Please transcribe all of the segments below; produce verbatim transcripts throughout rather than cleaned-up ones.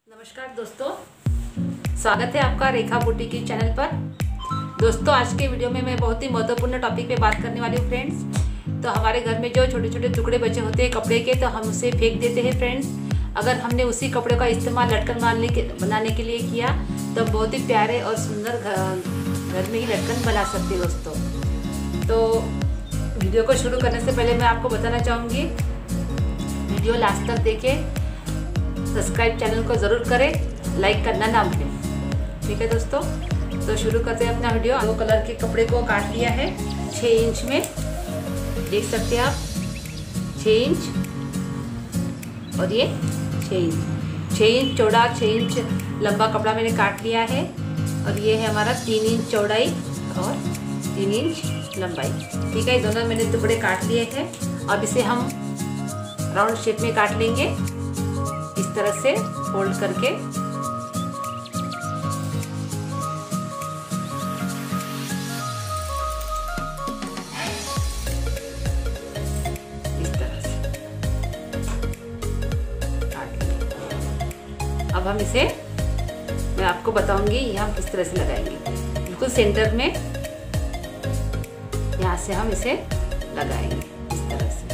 नमस्कार दोस्तों, स्वागत है आपका रेखा बुटीक की चैनल पर। दोस्तों, आज के वीडियो में मैं बहुत ही महत्वपूर्ण टॉपिक पे बात करने वाली हूँ फ्रेंड्स। तो हमारे घर में जो छोटे छोटे टुकड़े बचे होते हैं कपड़े के, तो हम उसे फेंक देते हैं फ्रेंड्स। अगर हमने उसी कपड़े का इस्तेमाल लटकन बनाने के बनाने के लिए किया तो बहुत ही प्यारे और सुंदर घर में ही लटकन बना सकते हैं दोस्तों। तो वीडियो को शुरू करने से पहले मैं आपको बताना चाहूँगी, वीडियो लास्ट तक देखें, सब्सक्राइब चैनल को ज़रूर करें, लाइक करना ना भूलें। ठीक है दोस्तों, तो शुरू करते हैं अपना वीडियो। दो कलर के कपड़े को काट लिया है छः इंच में, देख सकते हैं आप, छः इंच और ये छः इंच छः इंच चौड़ा, छः इंच लंबा कपड़ा मैंने काट लिया है। और ये है हमारा तीन इंच चौड़ाई और तीन इंच लंबाई। ठीक है, दोनों मैंने टुकड़े काट लिए हैं। अब इसे हम राउंड शेप में काट लेंगे, इस तरह से फोल्ड करके। इस तरह से काट लेंगे। अब हम इसे, मैं आपको बताऊंगी ये हम किस तरह से लगाएंगे। बिल्कुल सेंटर में यहाँ से हम इसे लगाएंगे इस तरह से।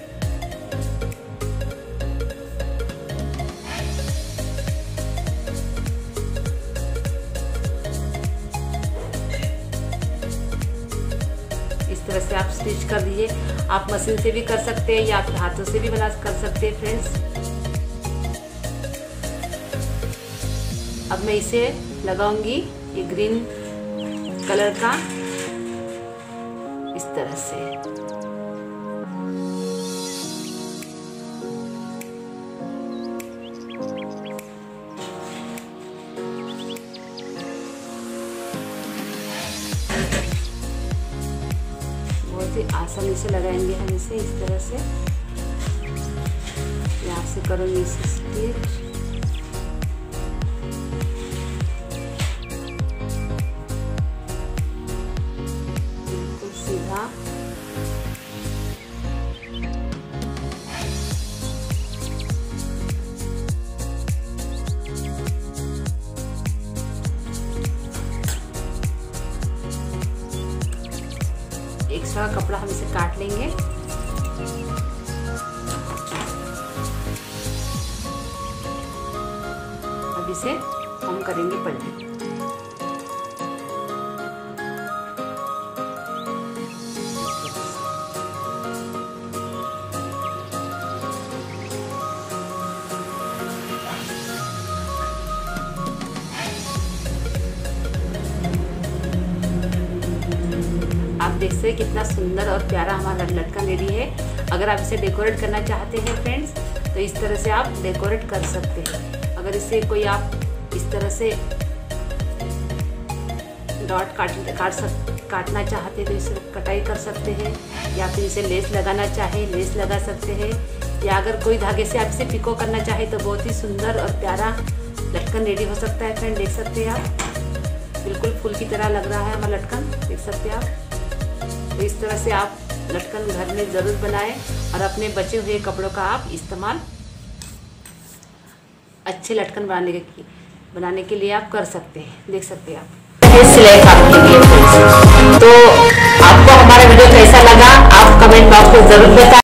इस तरह से आप स्टिच कर दीजिए। आप मशीन से भी कर सकते हैं या फिर हाथों से भी बना कर सकते हैं फ्रेंड्स। अब मैं इसे लगाऊंगी ये ग्रीन कलर का इस तरह से। बहुत ही आसानी से लगाएंगे हम इसे इस तरह से। यहाँ से करूँगी इसे स्टिच। बिल्कुल सीधा। एक्स्ट्रा कपड़ा हम इसे काट लेंगे। अब इसे हम करेंगे पल्ली। आप देख सकते हैं कितना सुंदर और प्यारा हमारा लटकन रेडी है। अगर आप इसे डेकोरेट करना चाहते हैं फ्रेंड्स, तो इस तरह से आप डेकोरेट कर सकते हैं। अगर इसे कोई आप इस तरह से डॉट काट काट सक काटना चाहते हैं तो इसे कटाई कर सकते हैं, या फिर इसे लेस लगाना चाहे लेस लगा सकते हैं, या अगर कोई धागे से आप इसे पिको करना चाहे तो बहुत ही सुंदर और प्यारा लटकन रेडी हो सकता है फ्रेंड। देख सकते हैं आप, बिल्कुल फूल की तरह लग रहा है हमारा लटकन, देख सकते हैं आप। तो इस तरह से आप लटकन घर में ज़रूर बनाएं और अपने बचे हुए कपड़ों का आप इस्तेमाल अच्छे लटकन बनाने के बनाने के लिए आप कर सकते हैं। देख सकते हैं आप ये सिलाई काम के लिए। तो आपको हमारा वीडियो कैसा लगा आप कमेंट बॉक्स में ज़रूर बताएं।